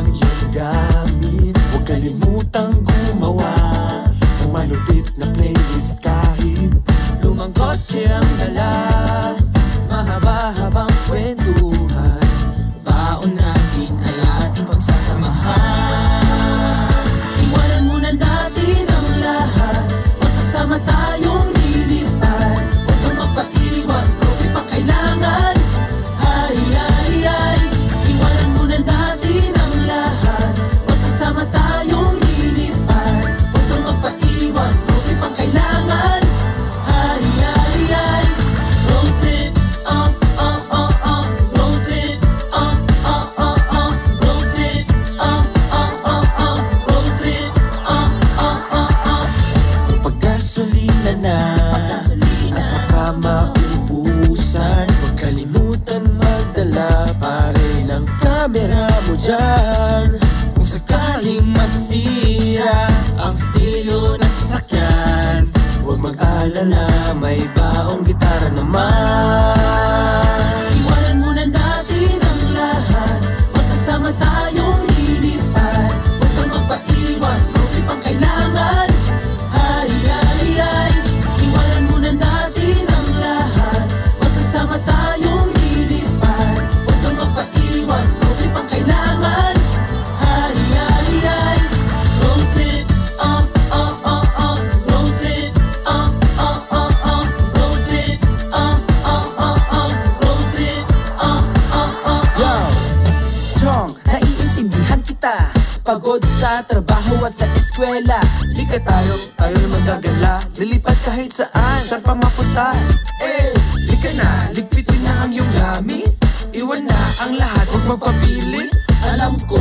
ang iyong gamit. Huwag kalimutang gumawa ng malupit na playlist kahit lumang kotse ang dala, mahaba-habang kwentuhan, baon natin ay ating pagsasamahan. Iwanan muna natin ang lahat, magkasama tayong lilipad. Huwag kang magpaiwan, road trip ang kailangan. Ay, ay, ay. Iwanan muna natin ang lahat, magkasama tayong lilipad. Huwag kang magpaiwan, road trip ang kailangan. Ay, ay, ay. Road trip, road trip, road trip, road trip, paggasolina na at baka maubusan. Huwag kalimutan magdala pa rin ang camera mo dyan. Kung sakaling masira ang estilo ng sasakyan, huwag mag-alala, may baong gitara naman. iwanan muna natin ang lahat, magkasama tayong lilipad. Huwag kang magpaiwan, road trip ang kailangan. Ay, ay, ay. Iwanan muna natin ang lahat, magkasama tayong lilipad. Huwag kang magpaiwan, road trip ang kailangan. Ay, ay, ay. Road trip, road trip, road trip, road trip, Yo, Chong, naiintindihan kita. Pagod sa trabaho at sa eskwela. Lika tayo na magagala, lilipad kahit saan pa mapunta. Lika na, ligpitin na ang iyong gamit. Iwan na ang lahat, huwag magpapili. alam ko